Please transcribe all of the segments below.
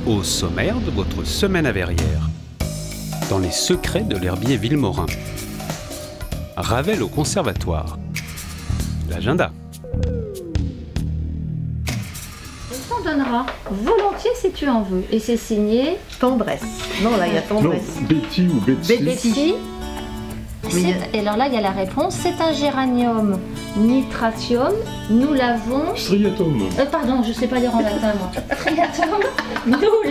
Au sommaire de votre semaine à Verrières, dans les secrets de l'herbier Villemorin. Ravel au conservatoire. L'agenda. On t'en donnera volontiers si tu en veux. Et c'est signé Tendresse. Non, là, il y a Tendresse. Non, Betty ou Betsy. Betty. Et alors là, il y a la réponse. C'est un géranium nitratium. Nous l'avons... Striatum. Pardon, je ne sais pas lire en latin, moi. Striatum. Nous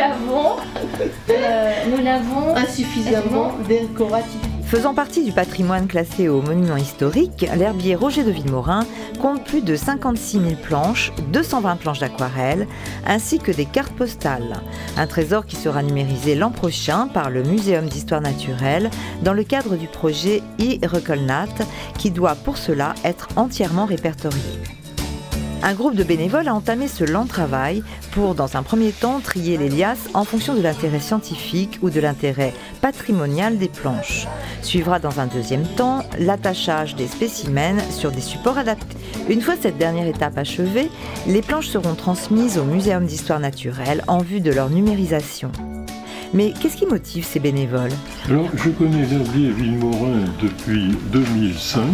l'avons Insuffisamment décoratif. Faisant partie du patrimoine classé au monument historique, l'herbier Roger de Villemorin compte plus de 56 000 planches, 220 planches d'aquarelle, ainsi que des cartes postales. Un trésor qui sera numérisé l'an prochain par le Muséum d'Histoire Naturelle dans le cadre du projet e-Recolnat, qui doit pour cela être entièrement répertorié. Un groupe de bénévoles a entamé ce lent travail pour, dans un premier temps, trier les liasses en fonction de l'intérêt scientifique ou de l'intérêt patrimonial des planches. Suivra dans un deuxième temps l'attachage des spécimens sur des supports adaptés. Une fois cette dernière étape achevée, les planches seront transmises au Muséum d'Histoire Naturelle en vue de leur numérisation. Mais qu'est-ce qui motive ces bénévoles? Alors, je connais l'herbier Villemorin depuis 2005.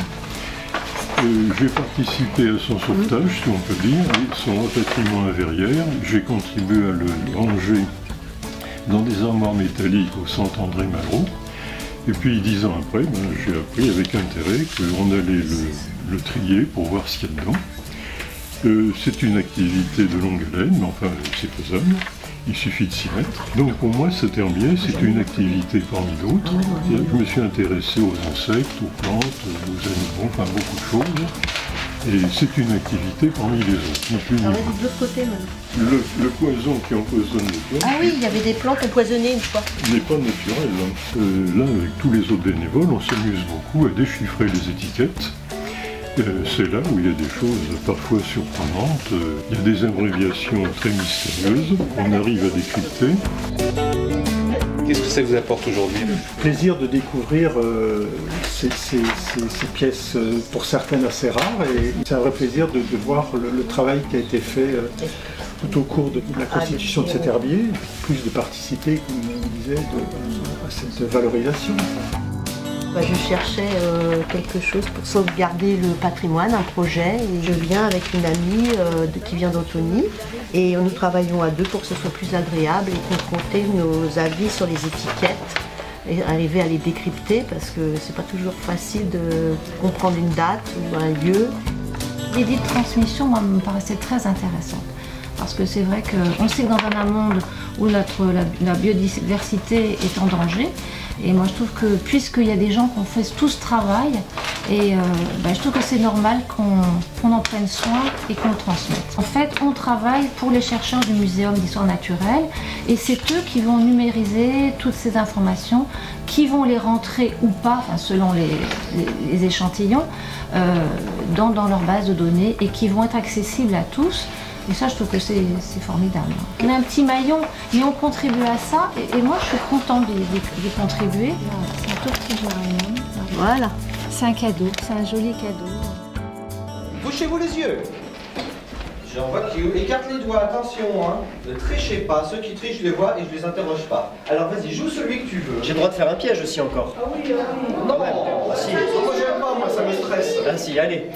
J'ai participé à son sauvetage, si on peut dire, et son rapatriement à Verrières. J'ai contribué à le ranger dans des armoires métalliques au centre André Malraux. Et puis 10 ans après, j'ai appris avec intérêt qu'on allait le trier pour voir ce qu'il y a dedans. C'est une activité de longue haleine, mais enfin c'est faisable. Il suffit de s'y mettre. Donc pour moi, cet herbier, c'est une activité parmi d'autres. Je me suis intéressé aux insectes, aux plantes, aux animaux, enfin beaucoup de choses. Et c'est une activité parmi les autres. Alors, de l'autre côté, même. Le poison qui empoisonne les plantes Ah oui, il y avait des plantes empoisonnées une fois. n'est pas naturel. Là, avec tous les autres bénévoles, on s'amuse beaucoup à déchiffrer les étiquettes. C'est là où il y a des choses parfois surprenantes, il y a des abréviations très mystérieuses qu'on arrive à décrypter. Qu'est-ce que ça vous apporte aujourd'hui? Plaisir de découvrir ces pièces, pour certaines assez rares, et c'est un vrai plaisir de voir le travail qui a été fait tout au cours de la constitution de cet herbier, plus de participer, comme on disait, à cette valorisation. Je cherchais quelque chose pour sauvegarder le patrimoine, un projet, et je viens avec une amie qui vient d'Antony, et nous travaillons à deux pour que ce soit plus agréable et confronter nos avis sur les étiquettes et arriver à les décrypter, parce que c'est pas toujours facile de comprendre une date ou un lieu. L'idée de transmission, moi, me paraissait très intéressante. Parce que c'est vrai qu'on sait que dans un monde où la biodiversité est en danger, et moi je trouve que puisqu'il y a des gens qui ont fait tout ce travail, et je trouve que c'est normal qu'on en prenne soin et qu'on le transmette. En fait, on travaille pour les chercheurs du Muséum d'Histoire Naturelle, et c'est eux qui vont numériser toutes ces informations, qui vont les rentrer ou pas, enfin, selon les échantillons, dans leur base de données, et qui vont être accessibles à tous. Et ça, je trouve que c'est formidable. On a un petit maillon, mais on contribue à ça. Et moi, je suis contente d'y contribuer. C'est un tout petit géranium. Voilà. C'est un cadeau, c'est un joli cadeau. Bouchez-vous les yeux. J'en vois qui écarte les doigts, attention, hein. Ne trichez pas. Ceux qui trichent, je les vois et je les interroge pas. Alors vas-y, joue celui que tu veux. J'ai le droit de faire un piège aussi encore. Ah oui, non, ah, si. Moi j'aime pas, moi ça me stresse. Ah si, allez.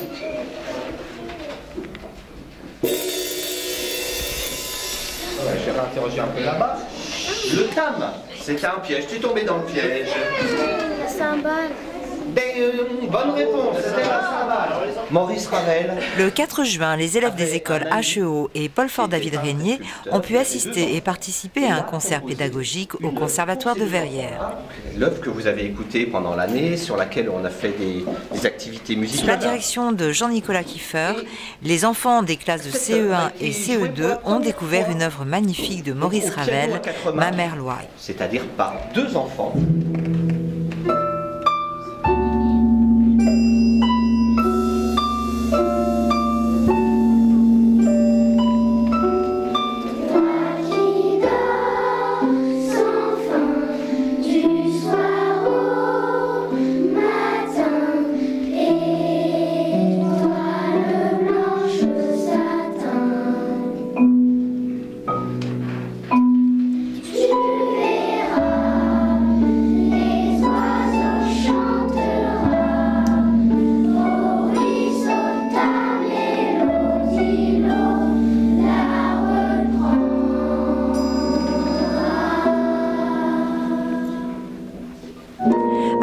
Je vais réinterroger un peu là-bas. Le tam, c'était un piège. Tu es tombé dans le piège. La cymbale. Bonne réponse, c'était la cymbale. Maurice Ravel. Le 4 juin, les élèves des écoles HEO et Paul Fort-David-Régnier ont pu assister et participer à un concert pédagogique au Conservatoire de Verrières. L'œuvre que vous avez écoutée pendant l'année, sur laquelle on a fait des activités musicales. Sous la direction de Jean-Nicolas Kiefer, les enfants des classes de CE1 et CE2 ont découvert une œuvre magnifique de Maurice Ravel, Ma mère Loire. C'est-à-dire par deux enfants.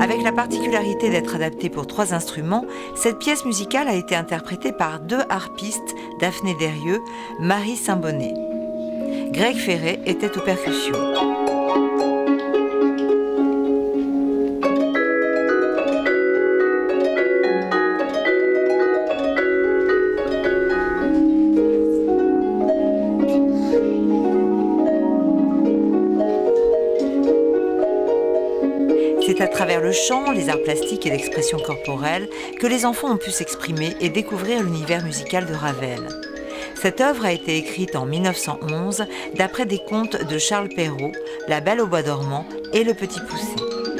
Avec la particularité d'être adaptée pour 3 instruments, cette pièce musicale a été interprétée par 2 harpistes, Daphné Derieux, Marie Saint-Bonnet. Greg Ferré était aux percussions. C'est à travers le chant, les arts plastiques et l'expression corporelle que les enfants ont pu s'exprimer et découvrir l'univers musical de Ravel. Cette œuvre a été écrite en 1911 d'après des contes de Charles Perrault, La Belle au bois dormant et Le Petit Poucet.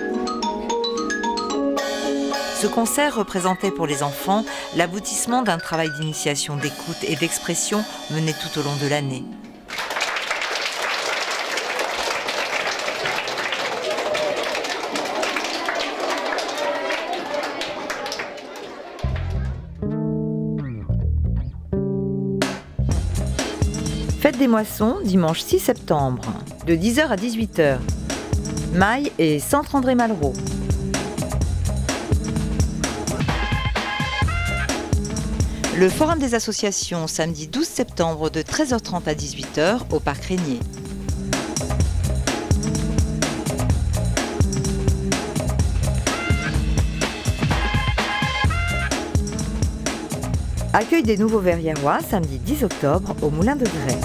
Ce concert représentait pour les enfants l'aboutissement d'un travail d'initiation, d'écoute et d'expression mené tout au long de l'année. Fête des Moissons, dimanche 6 septembre, de 10h à 18h. Maille et Centre André Malraux. Le Forum des associations, samedi 12 septembre, de 13h30 à 18h, au Parc Régnier. Accueil des nouveaux verriérois, samedi 10 octobre, au Moulin de Grès.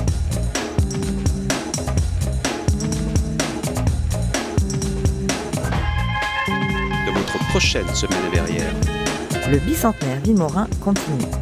De votre prochaine semaine à Verrières. Le bicentenaire Villemorin continue.